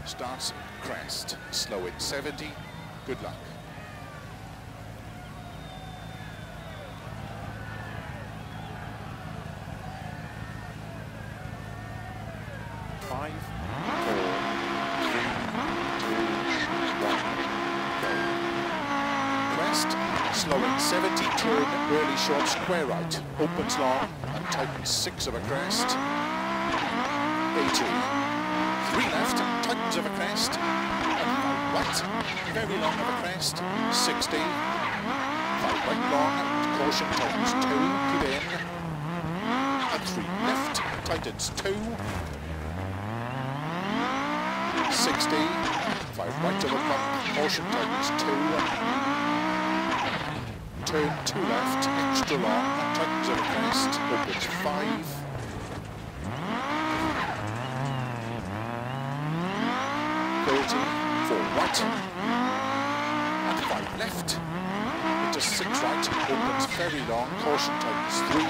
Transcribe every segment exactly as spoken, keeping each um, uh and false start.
starts crest, slow in seventy, good luck. Five, four, three, two, one, go. Crest, slow in seventy, turn, early short, square right, opens long, and tightens six of a crest, eighty. Three left, tightens of a crest, and five right, very long of a crest, sixty. Five right long, caution, tightens two, keep in, and three left, tightens two, sixty, five right of a bump, caution, tightens two, turn two left, extra long, tightens of a crest, opens five, thirty, four right, and five left, into six right, opens very long, caution, tightens three,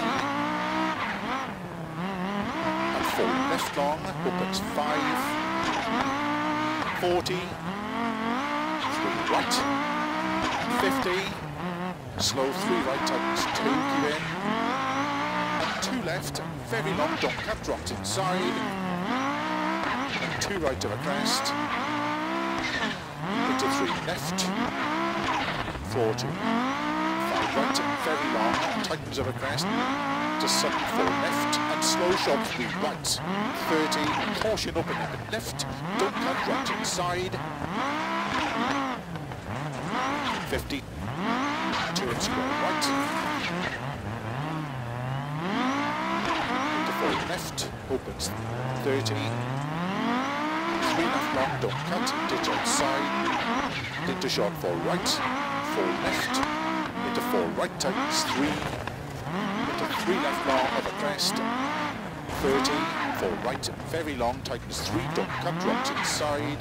and four left long, opens five, forty, three right, fifty, slow three right, tightens two, keep in, and two left, very long, don't cut, drops inside, and two right of a crest, into three left, forty, five right, very long, tightens of a crest, to seven, four left, and slow shot three right, thirty, caution up and up and left, don't cut, drops inside, fifty, turn square right, into four left, opens thirty, three left long, don't cut, ditch outside, into short four right, four left, into four right, tightens three, into three left long of a crest, thirty, four right, very long, tightens three, don't cut, drops inside,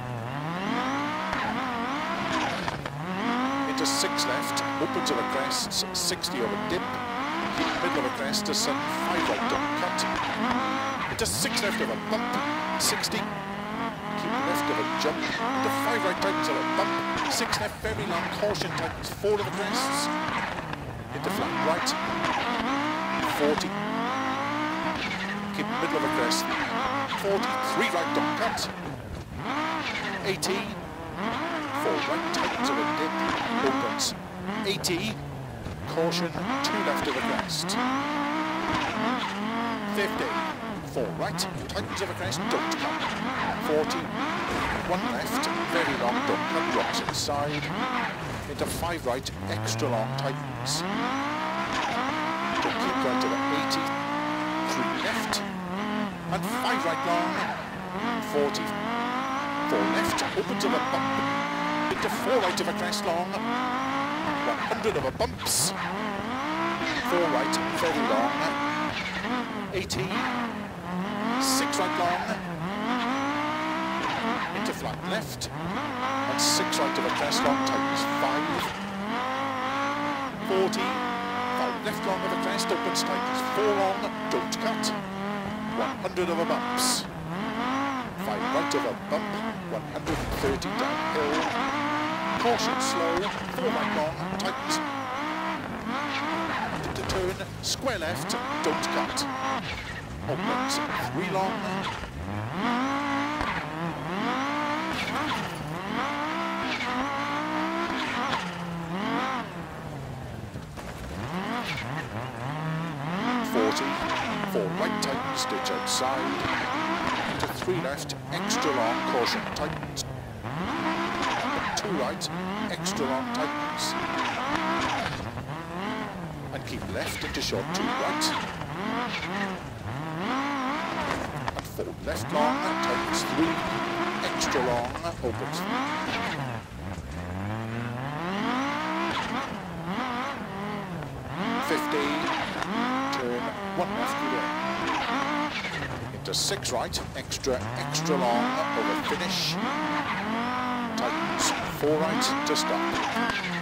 into six left, opens of a crest, sixty over dip, keep middle of a crest to seven, five right, don't cut, into six left of a bump, sixty, keep left of a jump, into five right, tightens of a bump, six left, very long, caution, tightens four of the crests, into flat right, forty, keep middle of a crest, forty, three right, don't cut, eighty, four right, tightens of a dip, opens, eighty, caution, two left of a crest, fifty, four right, tightens of a crest, don't cut, forty, one left, very long, don't cut, drops inside, into five right, extra long, tightens, don't keep right to the eighty, three left, and five right long, forty, four left, opens of a bump, into four right of a crest long, one hundred of a bumps, four right, very long, eighty, six right long, into flat left, and six right of a crest long, tightens five, forty, five left long of a crest, opens, tightens four long, don't cut, one hundred of a bumps, five right of a bump, one hundred thirty downhill, caution slow, four right long, tightens, into turn, square left, don't cut, opens, three long, forty, four right, tightens, ditch outside, into three left, extra long, caution, tightens, two right, extra long, tightens, and keep left into short two right, and four left long, tightens three, extra long, opens, fifty, turn one left, into six right, extra, extra long, over finish, tightens four right to stop.